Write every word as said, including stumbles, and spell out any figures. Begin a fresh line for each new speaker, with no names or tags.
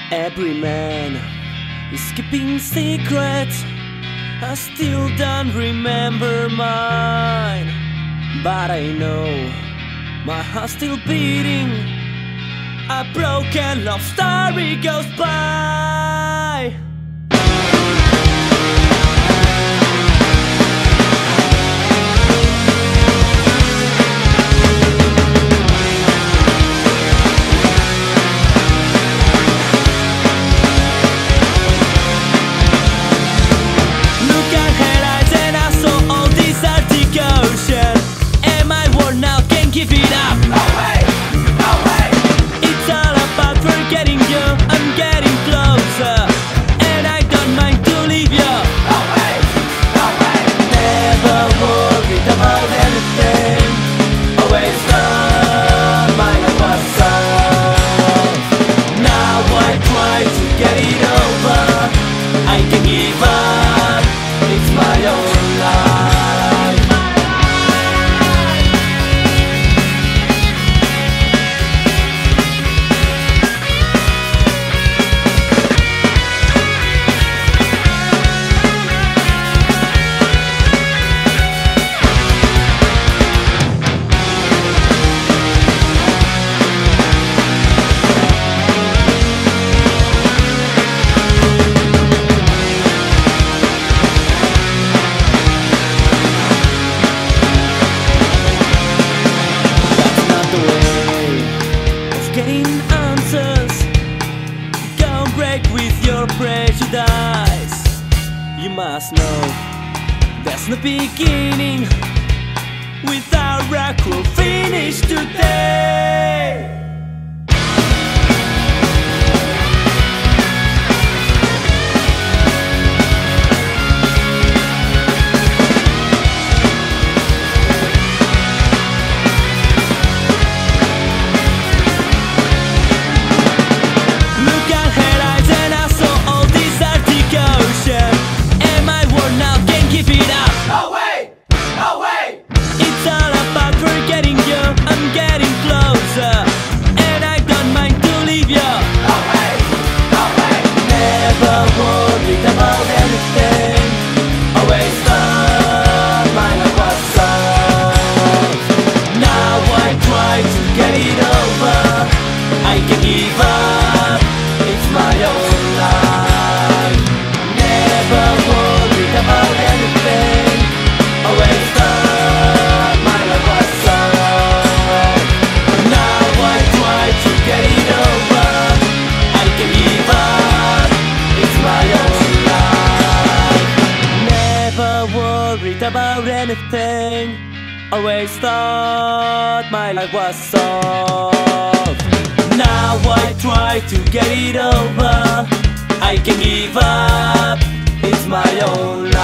Every man is keeping secrets. I still don't remember mine, but I know my heart's still beating. A broken love story goes by. Look at her eyes and I saw all this artic ocean, and my world now can't give it up. No way, no way. It's all about forgetting you. I'm getting closer, and I don't mind to leave you. No way, no way. Never worried about anything. Always thought my life was soft. Now I try to get it over. I can give up. It's my own life. Getting answers, don't break with your prejudice. You must know there's no beginning without a cruel finish today. I can give up, it's my own life. Never worried about anything. Always thought my life was soft. Now I try to get it over. I can give up, it's my own life. Never worried about anything. Always thought my life was soft. Now I try to get it over. I can give up. It's my own life.